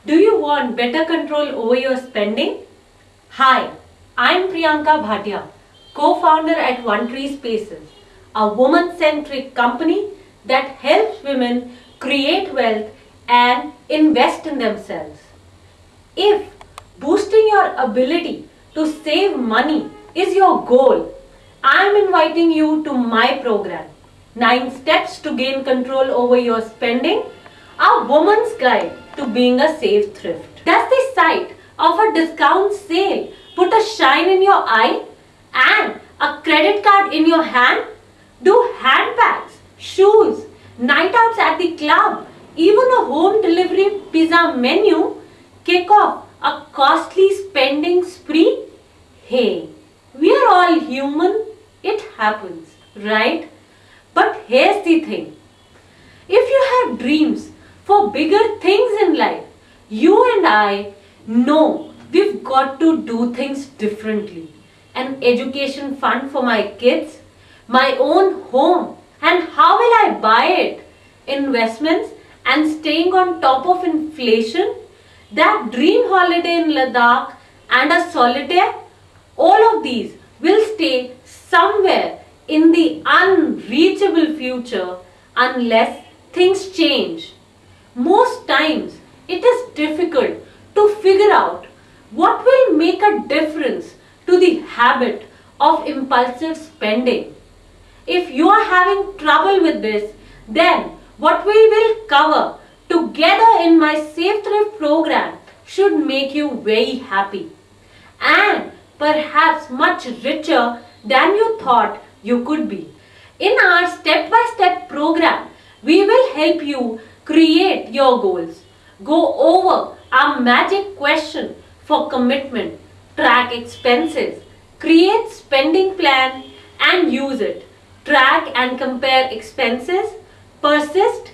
Do you want better control over your spending? Hi, I'm Priyanka Bhatia, co-founder at One Tree Spaces, a woman-centric company that helps women create wealth and invest in themselves. If boosting your ability to save money is your goal, I'm inviting you to my program, 9 Steps to Gain Control Over Your Spending, a woman's guide to being a safe thrift. Does the sight of a discount sale put a shine in your eye and a credit card in your hand? Do handbags, shoes, night outs at the club, even a home delivery pizza menu kick off a costly spending spree? Hey, we are all human. It happens, right? But here's the thing. If you have dreams for bigger things in life, you and I know we've got to do things differently. An education fund for my kids, my own home, and how will I buy it? Investments and staying on top of inflation, that dream holiday in Ladakh and a solitaire, all of these will stay somewhere in the unreachable future unless things change. Most times it is difficult to figure out what will make a difference to the habit of impulsive spending. If you are having trouble with this, then what we will cover together in my Safe Thrift program should make you very happy and perhaps much richer than you thought you could be. In our step-by-step program, we will help you create your goals, go over our magic question for commitment, track expenses, create spending plan and use it, track and compare expenses, persist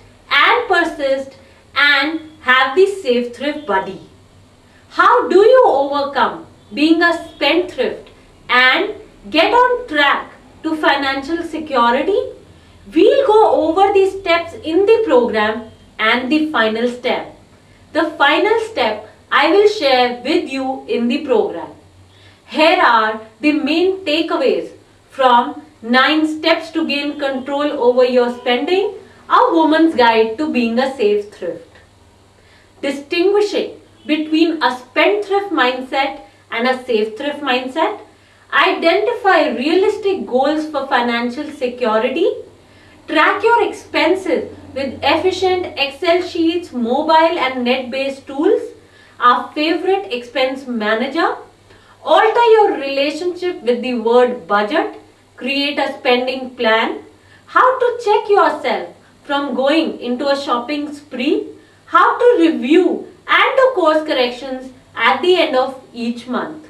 and have the Safe Thrift buddy. How do you overcome being a spendthrift and get on track to financial security? We'll go over these steps in the program and the final step. The final step I will share with you in the program. Here are the main takeaways from 9 Steps to Gain Control Over Your Spending, a woman's guide to being a safe thrift. Distinguishing between a spendthrift mindset and a safe thrift mindset. Identify realistic goals for financial security. Track your expenses with efficient Excel sheets, mobile and net-based tools. Our favorite expense manager. Alter your relationship with the word budget. Create a spending plan. How to check yourself from going into a shopping spree. How to review and do course corrections at the end of each month.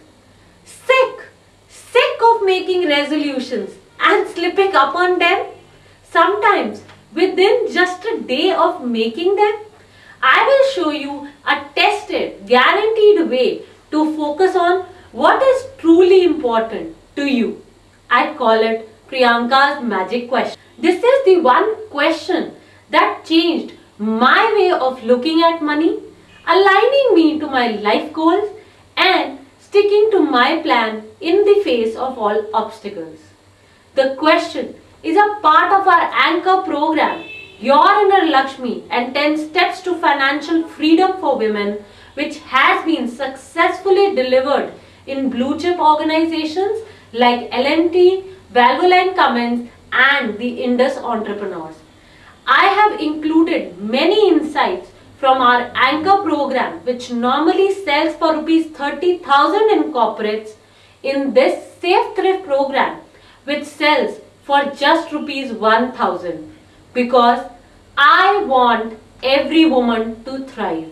Sick of making resolutions and slipping up on them? Sometimes within just a day of making them, I will show you a tested, guaranteed way to focus on what is truly important to you. I call it Priyanka's magic question. This is the one question that changed my way of looking at money, aligning me to my life goals and sticking to my plan in the face of all obstacles. The question is a part of our anchor program, Your Inner Lakshmi and 10 Steps to Financial Freedom for Women, which has been successfully delivered in blue chip organizations like L&T, Valvoline Cummins and the Indus Entrepreneurs. I have included many insights from our anchor program, which normally sells for rupees 30,000 in corporates, in this Safe Thrift program, which sells for just rupees 1,000, because I want every woman to thrive.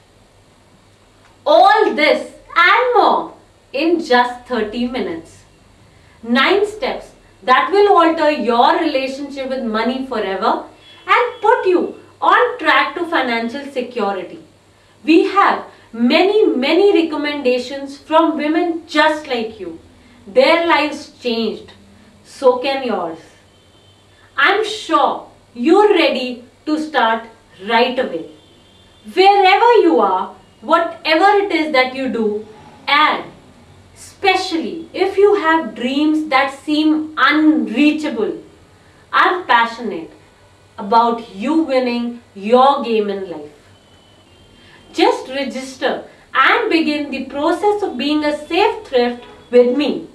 All this and more in just 30 minutes. 9 steps that will alter your relationship with money forever and put you on track to financial security. We have many recommendations from women just like you. Their lives changed. So can yours. I'm sure you're ready to start right away. Wherever you are, whatever it is that you do, and especially if you have dreams that seem unreachable, I'm passionate about you winning your game in life. Just register and begin the process of being a safe thrift with me.